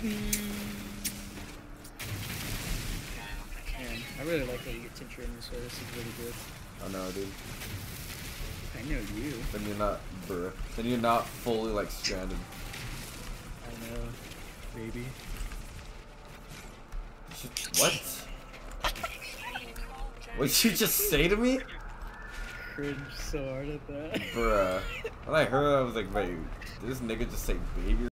Man, I really like how you get tincture in this way. This is really good. I know, dude. I know you. Then you're not, bruh. Then you're not fully like stranded. I know, baby. What? What did you just say to me? Cringe so hard at that. Bruh. When I heard it, I was like, wait, did this nigga just say baby?